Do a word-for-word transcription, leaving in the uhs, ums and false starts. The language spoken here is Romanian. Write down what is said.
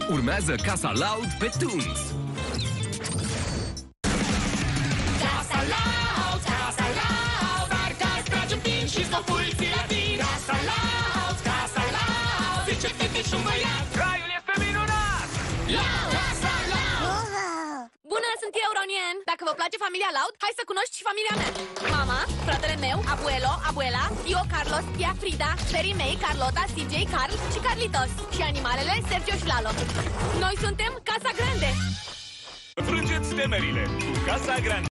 Urmează Casa Loud pe Tunes. Casa Loud, Casa Loud, parcă îți tragi un pin și s-o pui la tine. Casa Loud, Casa Loud, zice tine și un băiat, raiul este minunat. Casa Loud. Bună, sunt eu, Romanian. Dacă vă place familia Loud, hai să cunoști și familia mea. Mama, fratele meu, abuelo, abuela, eu, Carlos, tia Frida, șerii mei, Carlota, C J, Carl și Carlitos. Și animalele, Sergio și Lalo. Noi suntem Casagrandes. Frângeți temerile cu Casagrandes.